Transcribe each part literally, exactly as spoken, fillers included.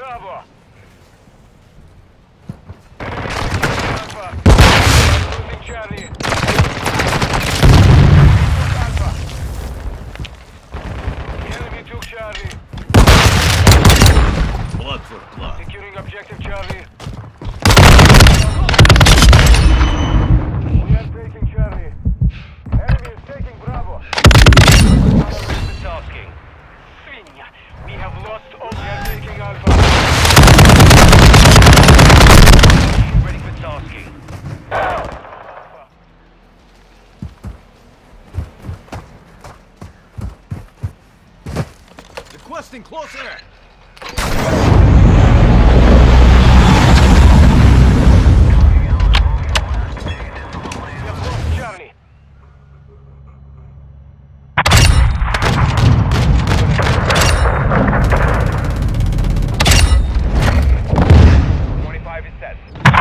Bravo. Losing Charlie. Alpha. Enemy took Charlie. Blood for blood. Securing objective Charlie. We are taking Charlie. Enemy is taking Bravo. Tasking. Свинья. We have lost all. We are taking Alpha. Ready for tasking. Requesting close air. Charlie. twenty-five is set.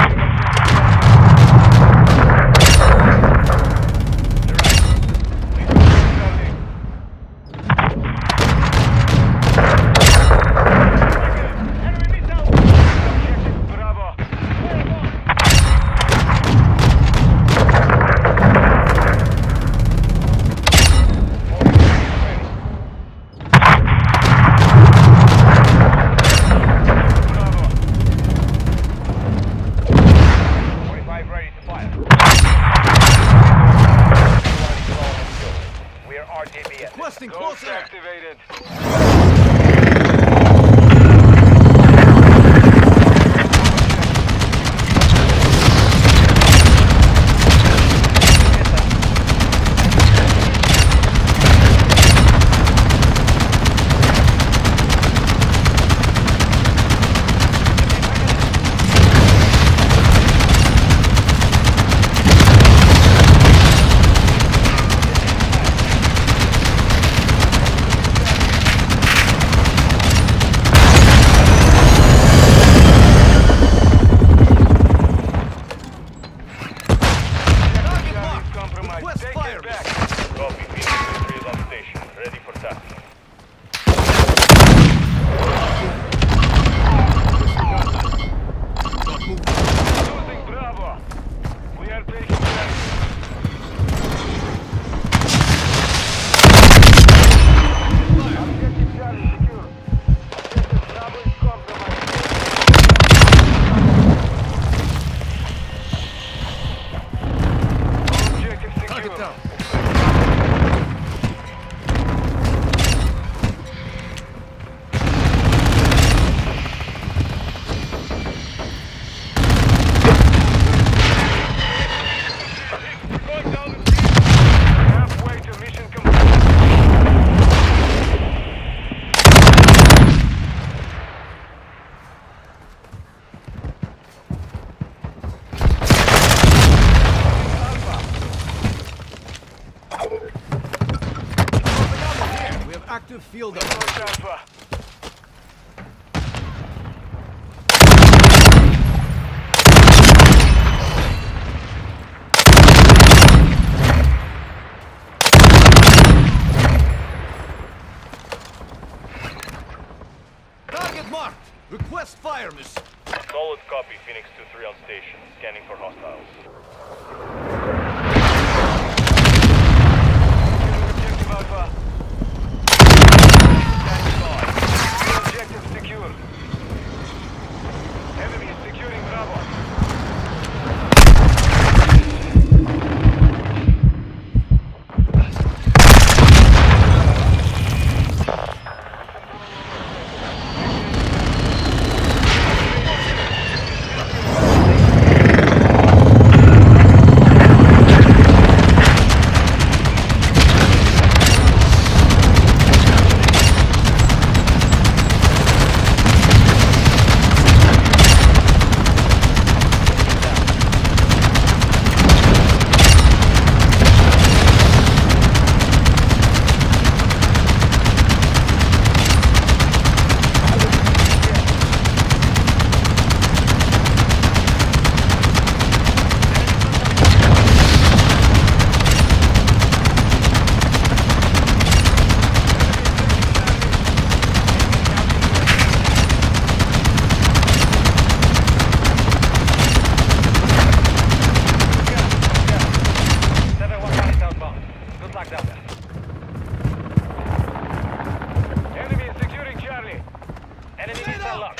Requesting close air. Activated. Active field Alpha. Target marked. Request fire mission. Solid copy. Phoenix two three on station. Scanning for hostiles. Objective Alpha. Objective secure. Enemy is securing Bravo.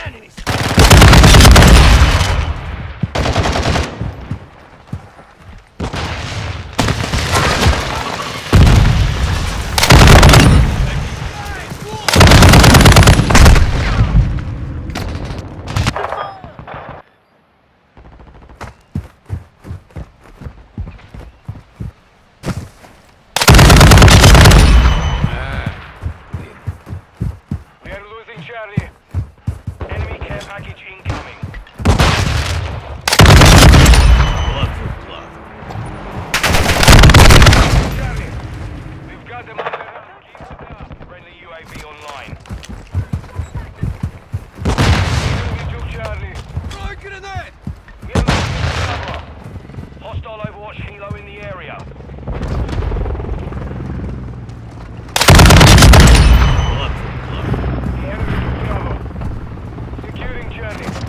Enemies! Charlie. Enemy care package incoming. Blood for blood. Charlie, we've got them under. Keep it up. Friendly U A V online. We took Charlie. Throw a grenade! We have cover. Hostile Overwatch helo in the area. Blood for blood. The enemy took cover. Securing Charlie.